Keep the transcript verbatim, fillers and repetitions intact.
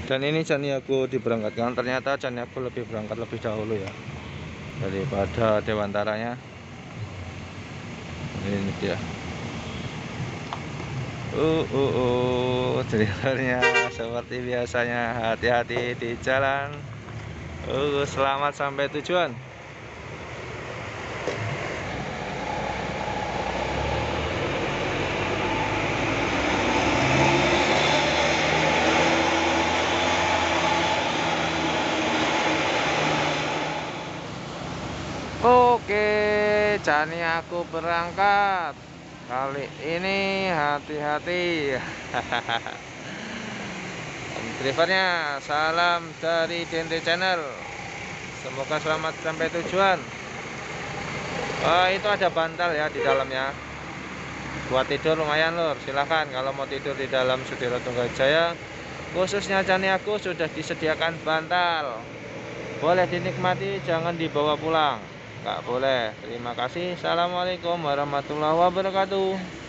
Dan ini Cani aku diberangkatkan, ternyata Cani aku lebih berangkat lebih dahulu ya daripada Dewantaranya. Ini dia. Uh, uh, uh, drivernya seperti biasanya, hati-hati di jalan. Uh, selamat sampai tujuan. Oke, Cani aku berangkat. Kali ini hati-hati. Drivernya salam dari Dente Channel. Semoga selamat sampai tujuan. Oh, itu ada bantal ya di dalamnya. Buat tidur lumayan lur. Silahkan kalau mau tidur di dalam Sudiro Tunggajaya, khususnya Cani aku sudah disediakan bantal. Boleh dinikmati, jangan dibawa pulang. Nggak boleh. Terima kasih. Assalamualaikum warahmatullahi wabarakatuh.